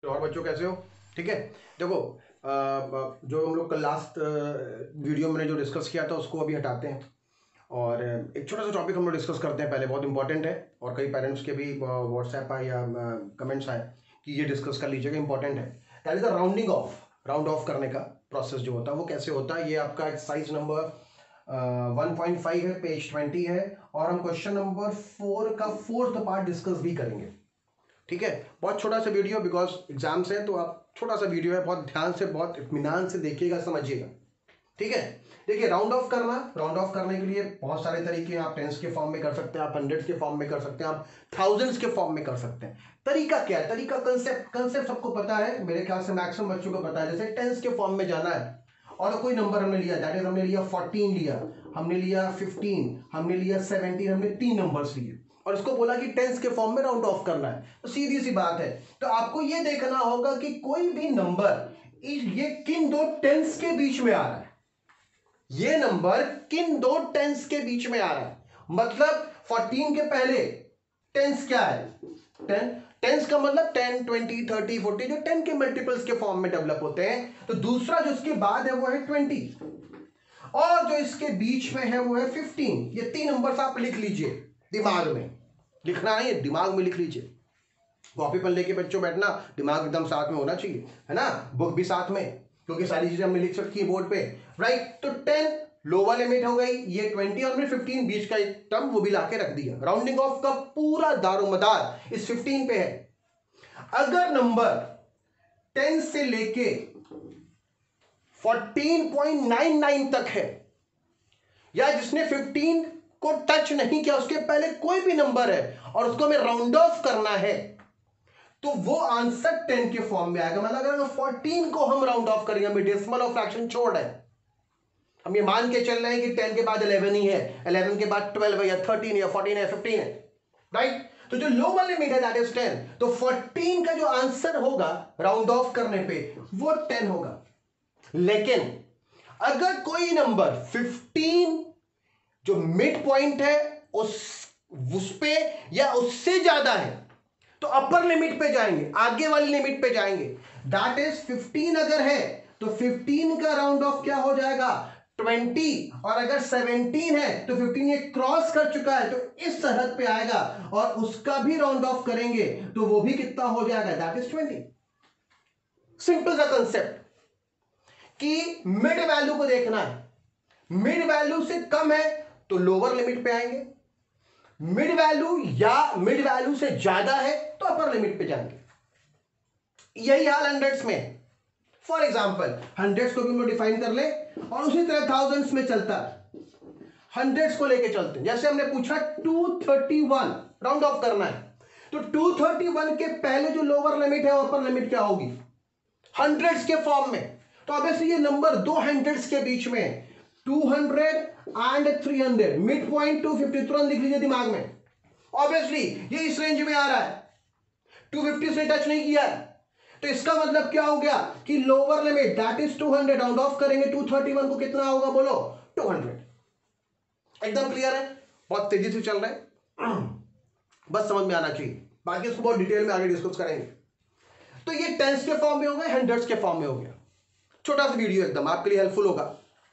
और बच्चों कैसे हो? ठीक है, देखो जो हम लोग कल लास्ट वीडियो में जो डिस्कस किया था उसको अभी हटाते हैं और एक छोटा सा टॉपिक हम लोग डिस्कस करते हैं। पहले बहुत इंपॉर्टेंट है और कई पेरेंट्स के भी व्हाट्सएप आए या कमेंट्स आए कि ये डिस्कस कर लीजिएगा, इंपॉर्टेंट है। That is the rounding off, round off करने का प्रोसेस जो होता है वो कैसे होता है। ये आपका एक्सरसाइज नंबर 1.5 है, पेज 20 है और हम क्वेश्चन नंबर 4 का फोर्थ पार्ट डिस्कस भी करेंगे। ठीक है, बहुत छोटा सा वीडियो, बिकॉज एग्जाम्स है तो आप छोटा सा वीडियो है, बहुत ध्यान से बहुत इत्मीनान से देखिएगा, समझिएगा। ठीक है, देखिए राउंड ऑफ करना, राउंड ऑफ करने के लिए बहुत सारे तरीके हैं। आप टेंस के फॉर्म में कर सकते हैं, आप हंड्रेड्स के फॉर्म में कर सकते हैं, आप थाउजेंड्स के फॉर्म में कर सकते हैं। तरीका क्या है? तरीका कंसेप्ट सबको पता है, मेरे ख्याल से मैक्सिमम बच्चों को पता है। जैसे टेंस के फॉर्म में जाना है और कोई नंबर हमने लिया, दैट इज हमने लिया 14 लिया, हमने लिया 15, हमने लिया 17, हमने 3 नंबर्स लिए और इसको बोला कि टेंस के फॉर्म में राउंड ऑफ करना है। तो सीधी सी बात है, तो आपको ये देखना होगा कि कोई भी नंबर ये किन दो टेंस के बीच में आ रहा है। ये नंबर किन दो टेंस के बीच में आ रहा है, मतलब 14 के पहले टेंस क्या है? 10। टेंस का मतलब 10, 20, 30, 40 जो 10 के मल्टीपल्स के फॉर्म में डेवलप होते हैं। तो दूसरा जो इसके बाद है वो है 20 और जो इसके बीच में है वो है 15। ये 3 नंबर्स आप लिख लीजिए, दिमाग में लिखना नहीं है, दिमाग में लिख लीजिए। कॉपी पर लेके बच्चों बैठना, दिमाग एकदम साथ में होना चाहिए, है ना, बुक भी साथ में, क्योंकि सारी चीजें हमने लिख सकती है बोर्ड पे, राइट। तो 10 लोअर लिमिट हो गई, ये 20 और 15 बीच का एक टर्म वो भी लाके रख दिया। राउंडिंग ऑफ का पूरा दारोमदार इस 15 पे है। अगर नंबर 10 से लेके 14.99 तक है या जिसने 15 को टच नहीं किया उसके पहले कोई भी नंबर है और उसको हमें राउंड ऑफ करना है, तो वो आंसर 10 के फॉर्म में आएगा। मतलब अगर 14 को हम राउंड ऑफ करेंगे, हमें डेसिमल और फ्रैक्शन छोड़ है, हम ये मान के चल रहे हैं कि 10 के बाद 11 ही है, 11 के बाद 12 है या 13 या 14 है, 15 है, राइट। तो जो लोअर लिमिट है दैट इज 10। तो 14 का जो आंसर होगा राउंड ऑफ करने पे वो 10 होगा। लेकिन अगर कोई नंबर 15 जो मिड पॉइंट है उस पे या उससे ज्यादा है तो अपर लिमिट पे जाएंगे, आगे वाली लिमिट पे जाएंगे। दैट इज 15 अगर है तो 15 का राउंड ऑफ क्या हो जाएगा? 20। और अगर 17 है तो 15 ये क्रॉस कर चुका है तो इस सरहद पे आएगा और उसका भी राउंड ऑफ करेंगे तो वो भी कितना हो जाएगा? That is 20। सिंपल सा कंसेप्ट कि मिड वैल्यू को देखना है। मिड वैल्यू से कम है तो लोअर लिमिट पे आएंगे, मिड वैल्यू या मिड वैल्यू से ज्यादा है तो अपर लिमिट पे जाएंगे। यही हाल हंड्रेड्स में। फॉर एग्जांपल हंड्रेड्स को भी हम लोग डिफाइन कर ले और उसी तरह थाउजेंड्स में चलता है। हंड्रेड्स को लेके चलते हैं, जैसे हमने पूछा 231 राउंड ऑफ करना है तो 231 के पहले जो लोअर लिमिट है और अपर लिमिट क्या होगी? हंड्रेड्स के फॉर्म में। तो ऑब्वियसली ये नंबर दो हंड्रेड्स के बीच में 200 एंड 300, मिड पॉइंट 250, तुरंत लिख लीजिए दिमाग में। ऑब्वियसली ये इस रेंज में आ रहा है, 250 से टच नहीं किया है, तो इसका मतलब क्या हो गया कि lower limit that is 200, round off करेंगे 231 को कितना होगा बोलो? 200। एकदम क्लियर है, बहुत तेजी से चल रहे हैं, बस समझ में आना चाहिए, बाकी इसको बहुत डिटेल में आगे डिस्कस करेंगे। तो ये टेंस के फॉर्म में हो गया, हंड्रेड्स के फॉर्म में हो गया। छोटा सा वीडियो एकदम आपके लिए हेल्पफुल होगा।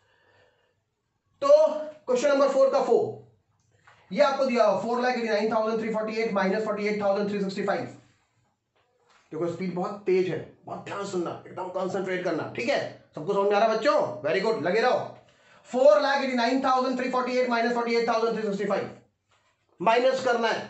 तो क्वेश्चन नंबर 4 का 4 ये आपको दिया 4,89,348 माइनस 48,365। देखो स्पीड बहुत तेज है, बहुत ध्यान सुनना, एकदम कंसंट्रेट करना, ठीक है? सबको समझ में आ रहा बच्चों? वेरी गुड, लगे रहो। 4,89,348 माइनस 48,365 माइनस करना है।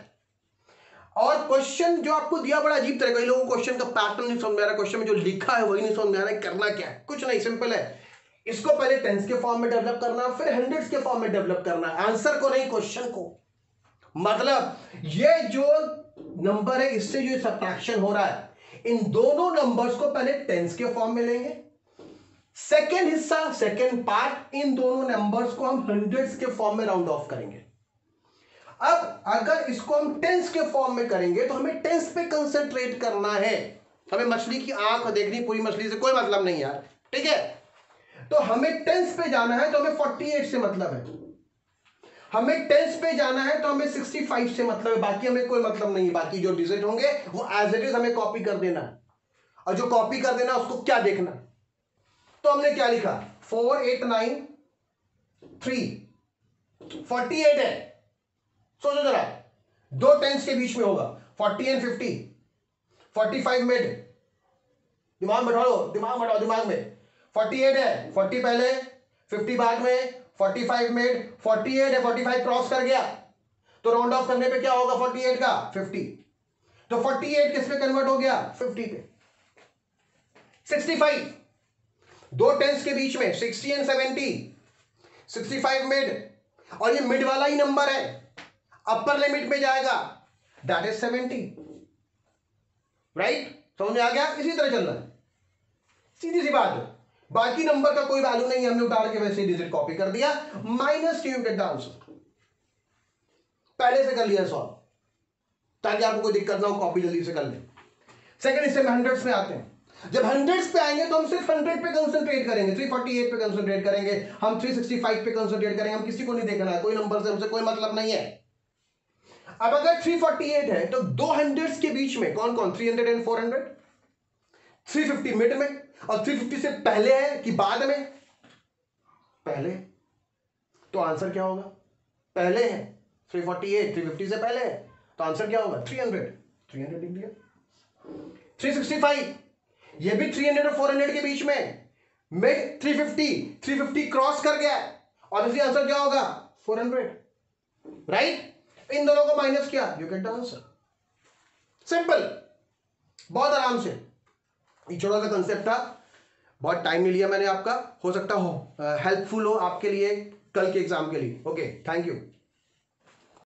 और क्वेश्चन जो आपको दिया बड़ा अजीब तरह का, लोगों को क्वेश्चन का पैटर्न नहीं समझ में आ रहा, क्वेश्चन में जो लिखा है वही नहीं समझ में आ रहा है, करना क्या है? कुछ नहीं, सिंपल है। इसको पहले टेंस के फॉर्म में डेवलप करना, फिर हंड्रेड्स के फॉर्म में डेवलप करना, आंसर को नहीं, क्वेश्चन को। मतलब ये जो नंबर है इससे जो सब्ट्रैक्शन हो रहा है, इन दोनों नंबर्स को पहले टेंस के फॉर्म में लेंगे, सेकेंड हिस्सा, सेकेंड पार्ट, इन दोनों नंबर्स को हम हंड्रेड्स के फॉर्म में राउंड ऑफ करेंगे। अब अगर इसको हम टेंस के फॉर्म में करेंगे तो हमें टेंस पे कंसंट्रेट करना है। हमें मछली की आंख देखनी, पूरी मछली से कोई मतलब नहीं यार, ठीक है? तो हमें टेंस पे जाना है तो हमें 48 से मतलब है, हमें टेंस पे जाना है तो हमें 65 से मतलब है, बाकी हमें कोई मतलब नहीं है। बाकी जो डिजिट होंगे वो एज इट इज हमें कॉपी कर देना है। और जो कॉपी कर देना उसको क्या देखना। तो हमने क्या लिखा, 4 8 9 3 48 है। सोचो जरा, दो टेंस के बीच में होगा, 40 एंड 50, 45 मिड, दिमाग बैठा लो, दिमाग बैठाओ दिमाग में। 48 है, 40 पहले 50 बाद में, 45 मिड, 48 है, 45 क्रॉस कर गया तो राउंड ऑफ करने पे क्या होगा 48 का 50, तो 48 किस पे कन्वर्ट हो गया 50 पे। 65, दो टेंस के बीच में 60 एंड 70, 65 मिड, और ये मिड वाला ही नंबर है, अपर लिमिट में जाएगा, दैट इज 70, राइट। समझ में आ गया, इसी तरह चलना है, सीधी सी बात है। बाकी नंबर का कोई वैल्यू नहीं, हमने उतार के वैसे डिजिट कॉपी कर दिया, minus you get the answer. पहले से कर लिया सॉल्व, ताकि आपको कोई दिक्कत ना हो, कॉपी जल्दी से कर ले। सेकंड, इससे हंड्रेड्स में आते हैं। जब हंड्रेड्स पे आएंगे तो हम सिर्फ 100 पे कंसंट्रेट करेंगे, 348 पे कंसंट्रेट करेंगे, हम 365 पे कंसंट्रेट करेंगे, हम किसी को नहीं देखना है, कोई नंबर से हमसे कोई मतलब नहीं है। अब अगर 348 है तो दो हंड्रेड्स के बीच में कौन कौन, 300 एंड 400, 350 मिड में, और 350 से पहले है कि बाद में, पहले, तो आंसर क्या होगा, पहले है 348, 350 से पहले है, तो आंसर क्या होगा 300, 300 लिख दिया। 365, ये भी 300 और 400 के बीच में, मिड 350, 350 क्रॉस कर गया, और इसलिए आंसर क्या होगा 400, राइट। इन दोनों को माइनस किया, you get the answer, simple, बहुत आराम से। ये छोटा सा कंसेप्ट था, बहुत टाइम नहीं लिया मैंने आपका, हो सकता हो हेल्पफुल हो आपके लिए कल के एग्जाम के लिए। Okay, thank you.